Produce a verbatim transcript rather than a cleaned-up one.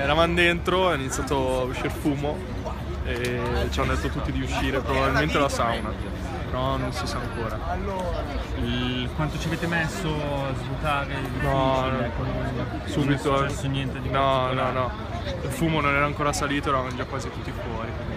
eravamo dentro, è iniziato a uscire fumo e ci hanno detto tutti di uscire, probabilmente la sauna, però non si sa ancora. Il, quanto ci avete messo a svuotare il No, difficile? no, Subito. Non è subito. successo niente di No, no, particolare? no. Il fumo non era ancora salito, eravamo già quasi tutti fuori.